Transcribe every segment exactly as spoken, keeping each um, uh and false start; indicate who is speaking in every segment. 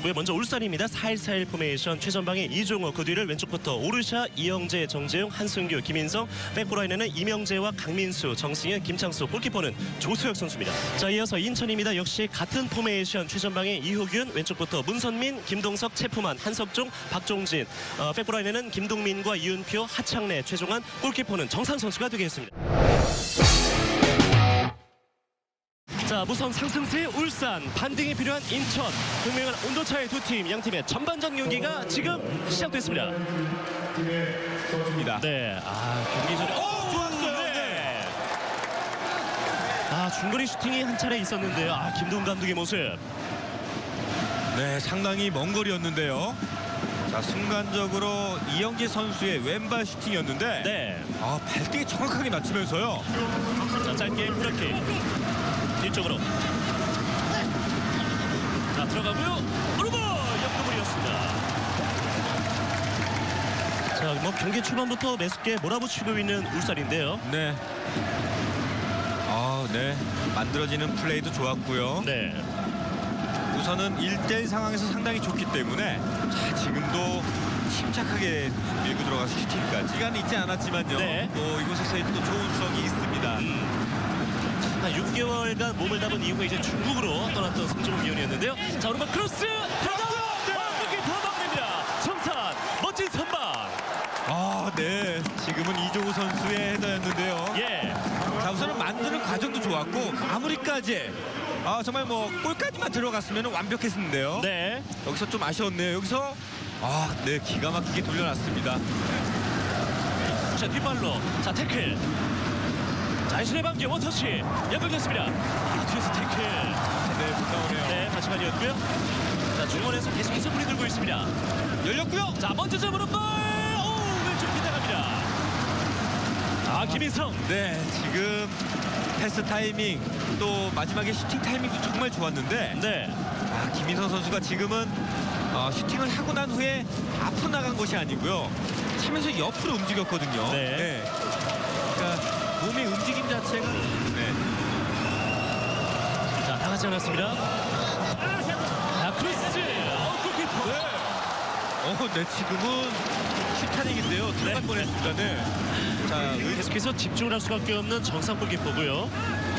Speaker 1: 있고요. 먼저 울산입니다. 사 일 사 일 포메이션. 최전방에 이종호, 그 뒤를 왼쪽부터 오르샤, 이영재, 정재용, 한승규, 김인성. 백고라인에는 이명재와 강민수, 정승현, 김창수. 골키퍼는 조수혁 선수입니다. 자, 이어서 인천입니다. 역시 같은 포메이션. 최전방에 이호균, 왼쪽부터 문선민, 김동석, 체프만, 한석종, 박종진. 어, 백고라인에는 김동민과 이윤표, 하창래, 최종환. 골키퍼는 정상 선수가 되겠습니다. 자, 무선 상승세 울산, 반등이 필요한 인천. 분명한 온도차의 두 팀, 양 팀의 전반전 경기가 지금 시작됐습니다. 네, 아 경기 전에 오, 좋았어요. 네. 아 중거리 슈팅이 한 차례 있었는데요. 아 김동 감독의 모습.
Speaker 2: 네, 상당히 먼 거리였는데요. 자, 순간적으로 이영재 선수의 왼발 슈팅이었는데, 네, 아 발등에 정확하게 맞추면서요.
Speaker 1: 자, 짧게 그렇게. 뒤쪽으로 자 들어가고요. 오르버 옆구물이었습니다. 자, 뭐 경기 초반부터 매섭게 몰아붙이고 있는 울산인데요.
Speaker 2: 네. 아, 네. 만들어지는 플레이도 좋았고요.
Speaker 1: 네.
Speaker 2: 우선은 일 대 일 상황에서 상당히 좋기 때문에 자, 지금도 침착하게 밀고 들어가서 슈팅까지 시간이 있지 않았지만요.
Speaker 1: 네.
Speaker 2: 또 이곳에서의 또 좋은 수성이 있습니다.
Speaker 1: 음. 육 개월간 몸을 담은 이후에 이제 중국으로 떠났던 승종훈 위원이었는데요. 자, 오른발 크로스 들어가고 골키퍼 막습니다. 정산 멋진 선방.
Speaker 2: 아, 네. 지금은 이종우 선수의 헤더였는데요.
Speaker 1: 예.
Speaker 2: 자, 우선은 만드는 과정도 좋았고 마무리까지. 아, 정말 뭐 골까지만 들어갔으면 완벽했는데요.
Speaker 1: 네.
Speaker 2: 여기서 좀 아쉬웠네요. 여기서 아, 네, 기가 막히게 돌려놨습니다.
Speaker 1: 자, 뒷발로 자 태클. 자신의 반기 원터치 연결됐습니다. 아, 뒤에서 태클.
Speaker 2: 네, 못 나오네요.
Speaker 1: 네, 마지막이었고요. 자, 중원에서 계속해서 불이 들고 있습니다.
Speaker 2: 열렸고요.
Speaker 1: 자, 먼저 잡으는 발. 오, 왼쪽 빗나갑니다. 아, 김인성.
Speaker 2: 네, 지금 패스 타이밍 또 마지막에 슈팅 타이밍도 정말 좋았는데, 네, 아, 김인성 선수가 지금은 어, 슈팅을 하고 난 후에 앞으로 나간 것이 아니고요, 차면서 옆으로 움직였거든요.
Speaker 1: 네.
Speaker 2: 네. 그러니까 몸의 움직임 자체가, 네.
Speaker 1: 자, 나가지 않았습니다. 자, 크로스. 어, 골키퍼.
Speaker 2: 네. 어, 네, 지금은 슈타닝인데요. 들어갈
Speaker 1: 네.
Speaker 2: 뻔했습니다. 네. 자,
Speaker 1: 계속해서 집중을 할 수밖에 없는 정상 골키퍼고요.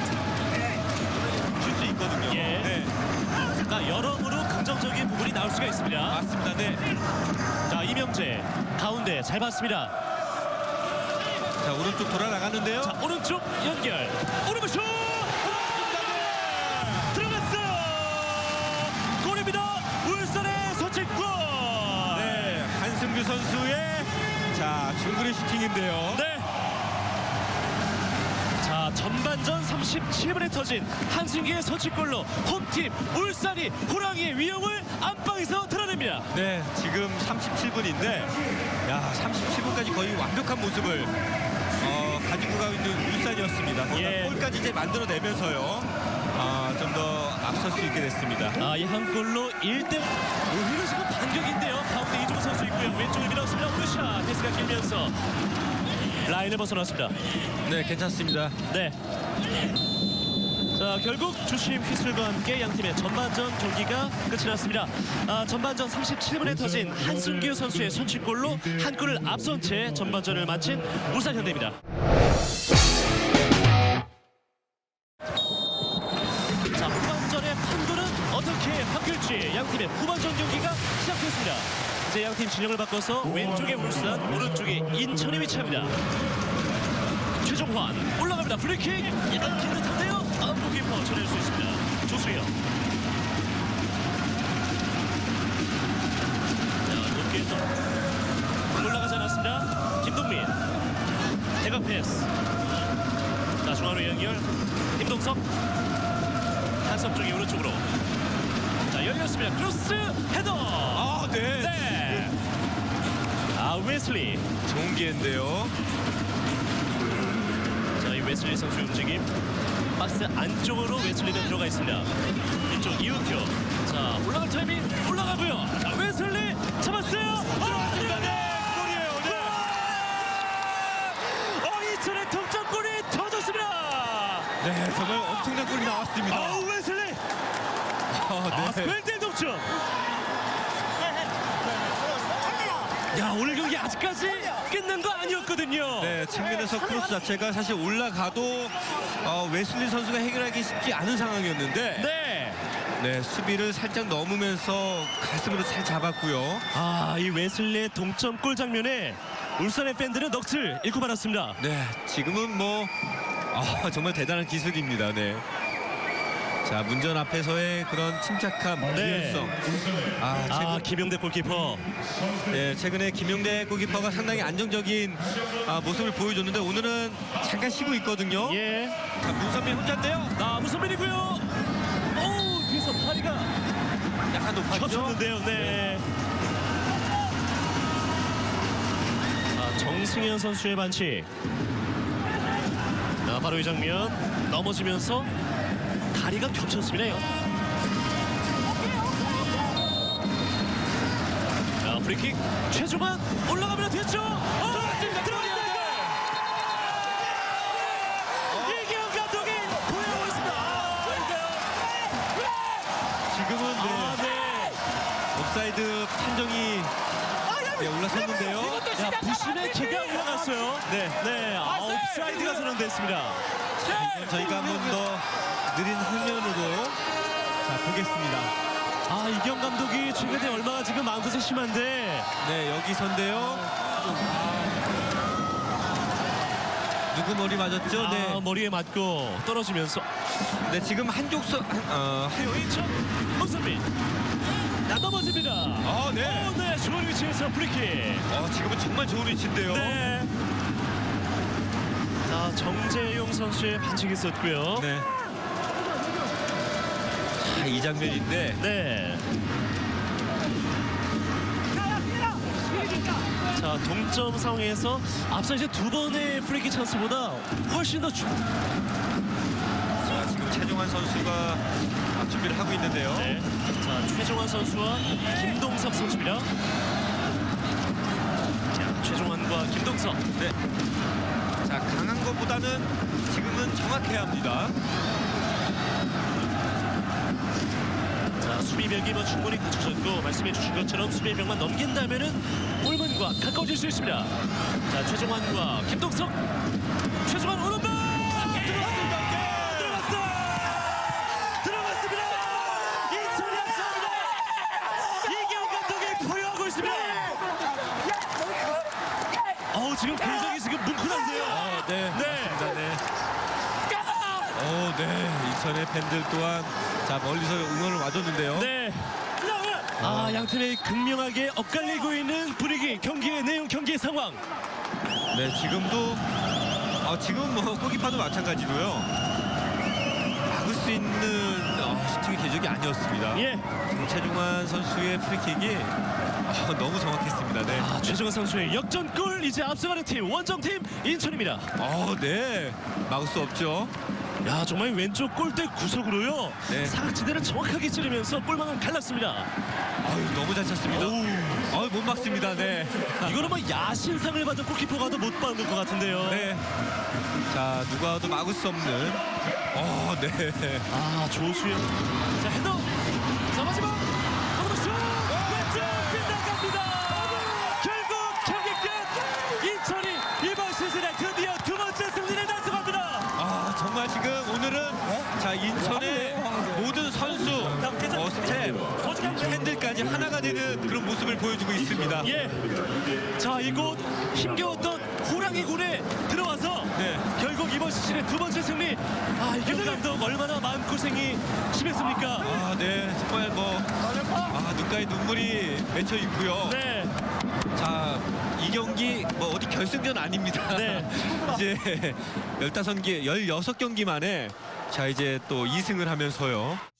Speaker 2: 줄 수 있거든요.
Speaker 1: 예.
Speaker 2: 네.
Speaker 1: 그러니까 여러모로 긍정적인 부분이 나올 수가 있습니다.
Speaker 2: 맞습니다. 네.
Speaker 1: 자, 이명재 가운데 잘 봤습니다.
Speaker 2: 자, 오른쪽 돌아 나갔는데요.
Speaker 1: 자, 오른쪽 연결. 오른발 슛! 들어갔어요! 골입니다. 울산의 선취골!
Speaker 2: 네, 한승규 선수의 자, 중거리 슈팅인데요.
Speaker 1: 네. 자, 전반전 삼십칠 분에 터진 한승규의 선취골로 홈팀 울산이 호랑이의 위협을 안방에서 드러냅니다.
Speaker 2: 네, 지금 삼십칠 분인데 야, 삼십칠 분까지 거의 완벽한 모습을 어, 가지고 가고 있는 울산이었습니다.
Speaker 1: 예.
Speaker 2: 골까지 이제 만들어내면서요, 아, 좀 더 앞설 수 있게 됐습니다.
Speaker 1: 아, 이 한 골로 일 대 오히려 지금 반격인데요. 가운데 이종호 선수 있고요. 왼쪽을 밀었습니다. 오르샤 패스가 길면서 라인을 벗어났습니다.
Speaker 2: 네, 괜찮습니다.
Speaker 1: 네. 자, 결국 주심 휘슬과 함께 양팀의 전반전 경기가 끝이 났습니다. 아, 전반전 삼십칠 분에 터진 한승규 선수의 선취골로 한 골을 앞선 채 전반전을 마친 울산 현대입니다. 자, 후반전의 판도는 어떻게 바뀔지 양팀의 후반전 경기가 시작됐습니다. 이제 양팀 진영을 바꿔서 왼쪽에 울산, 오른쪽에 인천이 위치합니다. 최종환 올라갑니다. 프리킥 약간 긴 듯한데요. 아, 골키퍼 처리할 수 있습니다. 조수영. 자, 높게 또 올라가지 않았습니다. 김동민 대각 패스. 자, 중앙으로 연결. 김동석 한석종이 오른쪽으로. 자, 열렸습니다. 크로스 헤더.
Speaker 2: 아, 네.
Speaker 1: 네. 아, 웨슬리
Speaker 2: 좋은 기회인데요.
Speaker 1: 자, 이 웨슬리 선수의 움직임. 박스 안쪽으로 웨슬리가 들어가 있습니다. 이쪽 이은표. 자, 올라갈 타이밍 올라가고요. 자, 웨슬리 잡았어요. 들어갔습니다. 네.
Speaker 2: 골이에요. 네.
Speaker 1: 어, 이천의 동점골이 터졌습니다.
Speaker 2: 네, 정말 엄청난 골이 나왔습니다.
Speaker 1: 아, 웨슬리.
Speaker 2: 아,
Speaker 1: 아,
Speaker 2: 네.
Speaker 1: 일 대 일 동점. 야, 오늘 경기 아직까지 끝난 거 아니었거든요.
Speaker 2: 네, 측면에서 크로스 자체가 사실 올라가도 어, 웨슬리 선수가 해결하기 쉽지 않은 상황이었는데
Speaker 1: 네.
Speaker 2: 네, 수비를 살짝 넘으면서 가슴으로 잘 잡았고요.
Speaker 1: 아, 이 웨슬리의 동점골 장면에 울산의 팬들은 넋을 잃고 말았습니다.
Speaker 2: 네, 지금은 뭐 아, 정말 대단한 기술입니다. 네. 자, 문전 앞에서의 그런 침착함,
Speaker 1: 네.
Speaker 2: 유연성. 아, 최근,
Speaker 1: 아, 김용대 골키퍼.
Speaker 2: 네, 최근에 김용대 골키퍼가 상당히 안정적인 아, 모습을 보여줬는데 오늘은 잠깐 쉬고 있거든요.
Speaker 1: 예.
Speaker 2: 자, 문선민 혼자인데요.
Speaker 1: 아, 문선민이고요. 오, 뒤에서 파리가
Speaker 2: 약간 높았죠.
Speaker 1: 겹쳤는데요. 네. 아, 정승현 선수의 반칙. 아, 바로 이 장면. 넘어지면서 다리가 겹쳤습니다. 자, 프리킥 최종환 올라가면 됐죠. 어, 들어갔어요. 이기영 감독이 보여주고 있습니다.
Speaker 2: 지금은 네,
Speaker 1: 아, 네.
Speaker 2: 옵사이드 판정이 네, 올라섰는데요.
Speaker 1: 자, 부심의 기가 올라갔어요.
Speaker 2: 네,
Speaker 1: 네, 아, 옵사이드가 선언됐습니다.
Speaker 2: 이건 저희가 한 번 더 느린 화면으로 자, 보겠습니다.
Speaker 1: 아, 이기영 감독이 최근에 얼마나 지금 마음고생 심한데.
Speaker 2: 네, 여기서인데요. 누구 머리 맞았죠?
Speaker 1: 아,
Speaker 2: 네.
Speaker 1: 머리에 맞고 떨어지면서.
Speaker 2: 네, 지금 한쪽 선, 어, 한,
Speaker 1: 조인천, 문선민. 나 넘어집니다.
Speaker 2: 아, 네.
Speaker 1: 어, 네, 좋은 위치에서 프리킥.
Speaker 2: 어, 지금은 정말 좋은 위치인데요.
Speaker 1: 네. 자, 정재용 선수의 반칙이 있었고요.
Speaker 2: 네. 자, 이 장면인데.
Speaker 1: 네. 자, 동점 상황에서 앞서 이제 두 번의 프리킥 찬스보다 훨씬 더 주...
Speaker 2: 자, 지금 최종환 선수가 준비를 하고 있는데요.
Speaker 1: 네. 자, 최종환 선수와 김동석 선수입니다. 자, 최종환과 김동석.
Speaker 2: 네. 자, 강한 것보다는 지금은 정확해야 합니다.
Speaker 1: 자, 수비벽이 뭐 충분히 갖춰졌고 말씀해 주신 것처럼 수비벽만 넘긴다면은 골문과 가까워질 수 있습니다. 자, 최종환과 김동석. 최종환 오른발 들어갔습니다. 들어갔어. 들어갔습니다. 이천이 앞섭니다. 이기영 감독이 보유하고 있습니다. 어우, 지금 굉장히 지금 뭉클한데요.
Speaker 2: 어, 네.
Speaker 1: 네.
Speaker 2: 맞습니다. 네. 어, 네. 인천의 팬들 또한 자, 멀리서 응원을 와줬는데요.
Speaker 1: 네. 아, 양팀이 극명하게 엇갈리고 있는 분위기, 경기의 내용, 경기의 상황.
Speaker 2: 네, 지금도 어, 지금 뭐 골키퍼도 마찬가지로요. 막을 수 있는 어, 슈팅의 궤적이 아니었습니다.
Speaker 1: 예.
Speaker 2: 지금 최종환 선수의 프리킥이 어, 너무 정확했습니다. 네.
Speaker 1: 아, 최정환 선수의 역전골, 이제 앞서가는 팀 원정팀 인천입니다.
Speaker 2: 어, 네. 막을 수 없죠.
Speaker 1: 야, 정말 왼쪽 골대 구석으로요.
Speaker 2: 네.
Speaker 1: 사각지대를 정확하게 찌르면서 골망을 갈랐습니다.
Speaker 2: 아유, 너무 잘 찼습니다. 아유, 못 막습니다. 네.
Speaker 1: 이거는 뭐 야신상을 받은 골키퍼가도 못 받는 것 같은데요.
Speaker 2: 네. 자, 누가 와도 막을 수 없는. 어, 네.
Speaker 1: 아, 조수영. 자, 헤더. 자, 마지막. 오른쪽 왼쪽 빗나갑니다. 결국 경기 끝. 인천이 이번 시즌에 드디어 두 번째 승리를 달성합니다.
Speaker 2: 아, 정말 지금 오늘은 자, 인천의 모든 선수, 어, 스텝, 팬들까지 하나가 되는 그런 모습을 보여주고 있습니다.
Speaker 1: 예. 자, 이곳 힘겨웠던 호랑이군에 들어와서
Speaker 2: 네.
Speaker 1: 결국 이번 시즌의 두 번째 승리. 아, 이경 감독 얼마나 마음고생이 심했습니까?
Speaker 2: 아, 네. 정말 뭐, 아, 눈가에 눈물이 맺혀 있고요.
Speaker 1: 네.
Speaker 2: 자, 이 경기 뭐 어디 결승전 아닙니다.
Speaker 1: 네.
Speaker 2: 이제 열다섯 개, 열여섯 경기 만에 자, 이제 또 이 승을 하면서요.